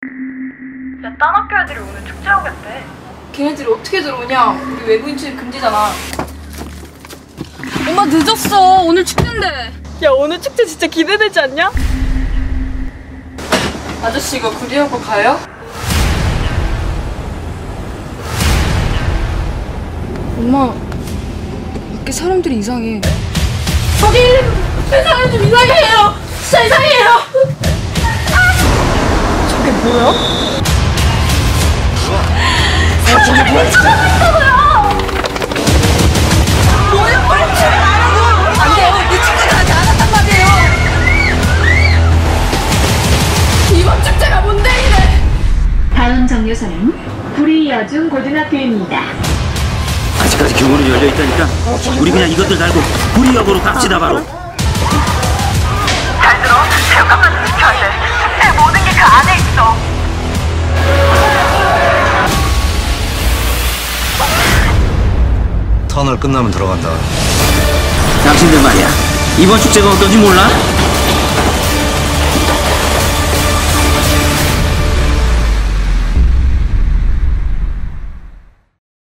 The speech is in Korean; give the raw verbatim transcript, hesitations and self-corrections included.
야, 딴 학교 애들이 오늘 축제 오겠대. 걔네들이 어떻게 들어오냐? 우리 외부인 출입 금지잖아. 엄마 늦었어. 오늘 축제인데. 야, 오늘 축제 진짜 기대되지 않냐? 아저씨 이거 구리하고 가요? 엄마, 밖에 사람들이 이상해. 저기 세상이 좀 이상해요. 진짜 이상해요. 저게 뭐야? 저게 뭐야? 뭐야? 빨리 출발하라고! 안 돼요. 내 친구들한테 안 왔단 말이에요. 이번 축제가 뭔데 이래? 다음 정류소는 구리여중 고등학교입니다. 아직까지 교문은 열려있다니까 우리 그냥 이것들 달고 구리역으로 갑시다. 바로 잘 들어. 체육관만 지켜야 돼. 축제의 모든 게 그 안에 있어. 터널 끝나면 들어간다. 당신들 말이야, 이번 축제가 어떤지 몰라?